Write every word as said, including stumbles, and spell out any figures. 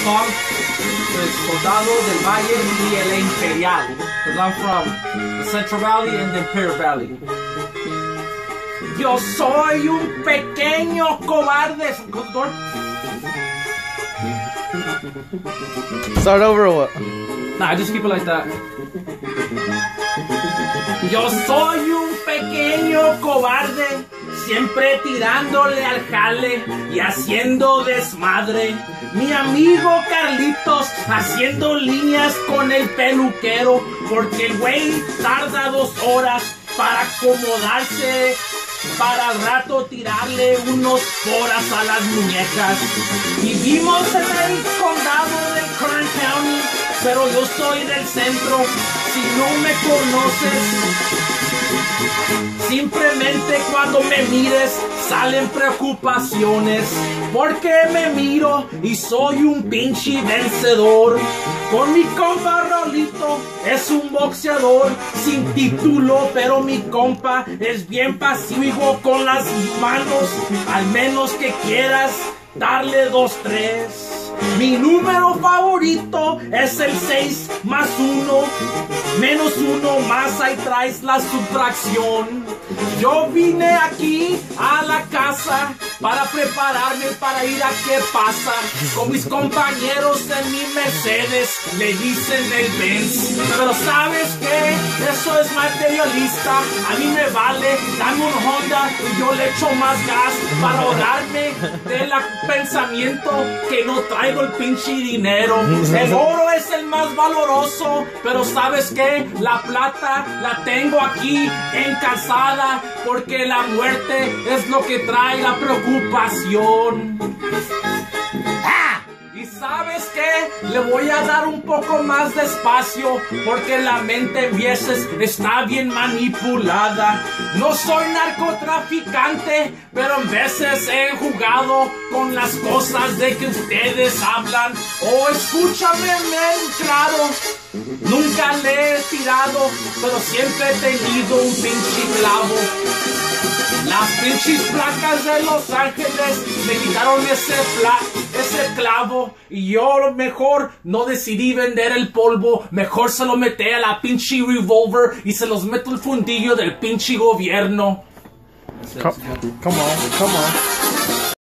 song is Soldado del Valle y el Imperial. Because I'm from the Central Valley and the Imperial Valley. Yo soy un pequeño cobarde. Start over or what? Nah, just keep it like that. Yo soy un pequeño cobarde, siempre tirándole al jale y haciendo desmadre. Mi amigo Carlitos haciendo líneas con el peluquero, porque el güey tarda dos horas para acomodarse, para al rato tirarle unos poras a las muñecas. Vivimos en el condado de Kern County, pero yo soy del centro. Si no me conoces, simplemente cuando me mires salen preocupaciones, porque me miro y soy un pinche vencedor. Con mi compa Rolito es un boxeador sin título, pero mi compa es bien pasivo con las manos, al menos que quieras darle dos, tres. Mi número favorito es el seis más uno, menos uno más, ahí traes la subtracción. Yo vine aquí a la casa para prepararme para ir a qué pasa. Con mis compañeros en mi Mercedes le dicen el Benz. Pero ¿sabes qué? Eso es materialista. A mí me vale, dame un Honda y yo le echo más gas para ahorrarme del pensamiento que no traigo el pinche dinero. El oro es el más valoroso, pero ¿sabes qué? La plata la tengo aquí en calzada, porque la muerte es lo que trae la preocupación. ¡Ah! ¿Y sabes qué? Le voy a dar un poco más de espacio, porque la mente en veces está bien manipulada. No soy narcotraficante, pero en veces he jugado con las cosas de que ustedes hablan. Oh, escúchame, men, claro. Nunca le he tirado, pero siempre he tenido un pinche clavo. Las pinches placas de Los Ángeles me quitaron ese, pla ese clavo, y yo mejor no decidí vender el polvo. Mejor se lo metí a la pinche revolver y se los meto el fundillo del pinche gobierno. Come, come on, come on.